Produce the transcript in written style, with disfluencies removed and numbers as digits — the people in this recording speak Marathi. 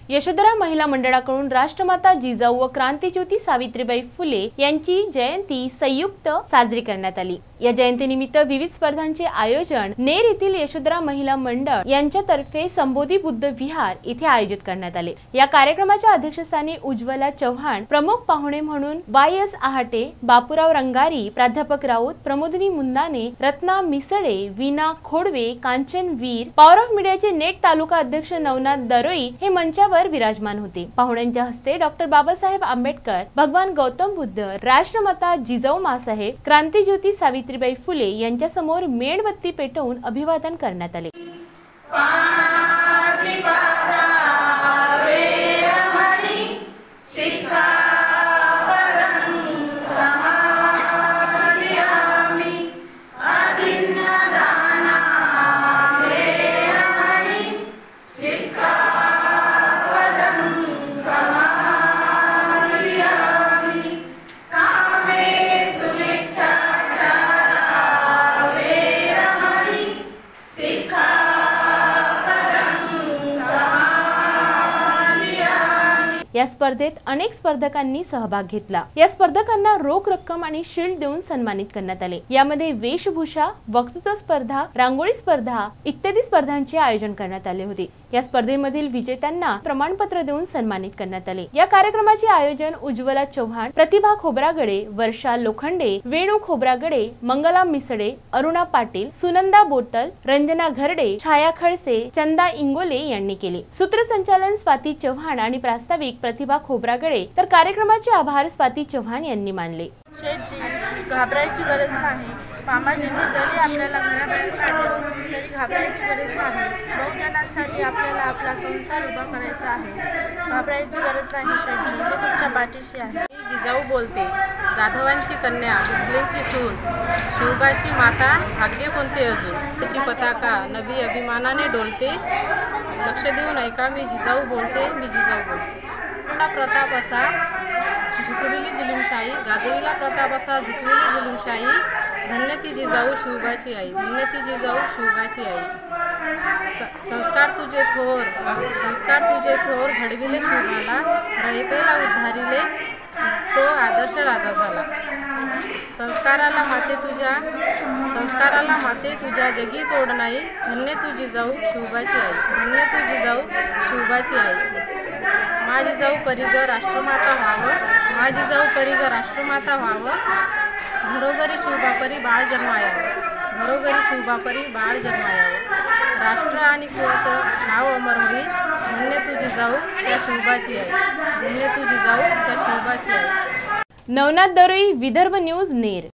यशोधरा महिला मंडळाकडून राष्ट्रमाता जिजाऊ व क्रांतिज्योती सावित्रीबाई फुले यांची जयंती संयुक्त साजरी करण्यात आली। या जयंतीनिमित्त विविध स्पर्धांचे आयोजन नेर येथील यशोधरा महिला मंडळ यांच्यातर्फे संबोधी बुद्ध विहार येथे आयोजित करण्यात आले। या कार्यक्रमाच्या अध्यक्षस्थानी उज्ज्वला चव्हाण, प्रमुख पाहुणे म्हणून वाय.एस. आहाटे, बापूराव रंगारी, प्राध्यापक राऊत, प्रमोदिनी मुंदाने, रत्ना मिसळे, वीणा खोडवे, कांचन वीर, पॉवर ऑफ मीडियाचे नेट तालुका अध्यक्ष नवनाथ दरोई हे मंचावर विराजमान होते। पाहुण्यांच्या हस्ते डॉक्टर बाबासाहेब आंबेडकर, भगवान गौतम बुद्ध, राष्ट्रमाता जिजाऊ माँसाहेब, क्रांतिज्योती सावित्रीबाई फुले यांच्या समोर मेणबत्ती पेटवून अभिवादन करण्यात आले। या स्पर्धेत अनेक स्पर्धकांनी सहभाग घेतला। या स्पर्धकांना रोख रक्कम आणि शील्ड देऊन सन्मानित करण्यात आले। यामध्ये वेशभूषा, वक्तृत्व स्पर्धा, रांगोळी स्पर्धा इत्यादी स्पर्धांचे आयोजन करण्यात आले होते। या स्पर्धेमधील विजेत्यांना प्रमाणपत्र देऊन सन्मानित करण्यात आले। या कार्यक्रमाचे आयोजन उज्ज्वला चव्हाण, प्रतिभा खोब्रागडे, वर्षा लोखंडे, वेणू खोब्रागडे, मंगला मिसळे, अरुणा पाटील, सुनंदा बोटल, रंजना घरडे, छाया खडसे, चंदा इंगोले यांनी केले। सूत्रसंचालन स्वाती चव्हाण आणि प्रास्ताविक प्रतिभा खोब्रागडे, तर कार्यक्रमाचे आभार स्वाती चव्हाण यांनी मानले। शेठजी, घाबरायची गरज नाही। मामाजींनी जरी आपल्याला घराबाहेर काढलं तरी घाबरायची गरज नाही। बहुजनांसाठी आपल्याला आपला संसार उभा करायचा आहे। घाबरायची गरज नाही शेठजी, मी तुमच्या पाठीशी आहे। मी जिजाऊ बोलते, जाधवांची कन्या, भोसलेंची सून, शिवबाची माता, भाग्य कोणते अजून, त्याची पताका नभी अभिमानाने डोलते। लक्ष देऊन ऐका, मी जिजाऊ बोलते, मी जिजाऊ बोलते। प्रताप असा झुकविली जुलूमशाही, गाजविला प्रताप असा झुकविली जुलूमशाही। धन्य ती जिजाऊ शिवबाची आई, धन्य ती जिजाऊ शिवबाची आई। संस्कार तुझे थोर घडविले शिवबाला, रयतेला उद्धारिले तो आदर्श राजा झाला। संस्काराला माते तुझ्या जगी तोड नाही। धन्य तू जिजाऊ शिवबाची आई, धन्य तू जिजाऊ शिवबाची आई। मा जिजाऊ परिग राष्ट्रमाता व्हावं, मा जिजाऊ परिग राष्ट्रमाता व्हावं। घरोघरी शिवबापरी बाळ जन्मायावं, घरोघरी शिवबापरी बाळ जन्मायावं। राष्ट्र आणि कुळाचं नाव अमर होई। धन्य तू जिजाऊ त्या शिवबाची आई, धन्य तू जिजाऊ त्या शिवबाची आई। नवनाथ दरोई, विदर्भ न्यूज, नेर।